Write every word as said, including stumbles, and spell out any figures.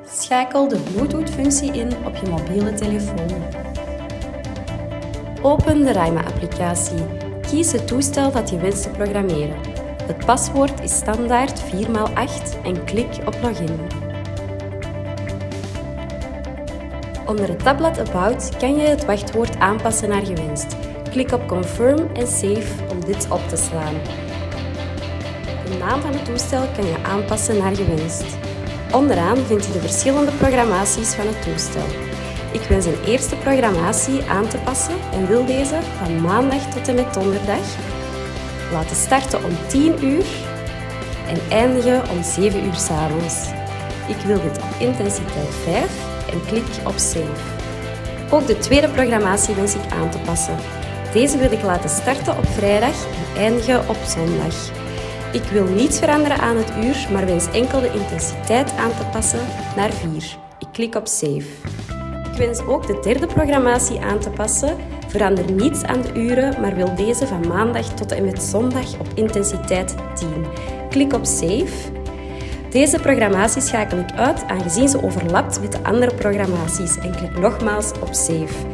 Schakel de Bluetooth-functie in op je mobiele telefoon. Open de Raima-applicatie. Kies het toestel dat je wenst te programmeren. Het paswoord is standaard vier maal acht en klik op Login. Onder het tabblad About kan je het wachtwoord aanpassen naar gewenst. Klik op Confirm en Save om dit op te slaan. De naam van het toestel kan je aanpassen naar gewenst. Onderaan vind je de verschillende programmaties van het toestel. Ik wens een eerste programmatie aan te passen en wil deze van maandag tot en met donderdag laten starten om tien uur en eindigen om zeven uur 's avonds. Ik wil dit op intensiteit vijf en klik op Save. Ook de tweede programmatie wens ik aan te passen. Deze wil ik laten starten op vrijdag en eindigen op zondag. Ik wil niets veranderen aan het uur, maar wens enkel de intensiteit aan te passen naar vier. Ik klik op Save. Ik wens ook de derde programmatie aan te passen. Verander niets aan de uren, maar wil deze van maandag tot en met zondag op intensiteit tien. Klik op Save. Deze programmatie schakel ik uit, aangezien ze overlapt met de andere programmaties, en klik nogmaals op Save.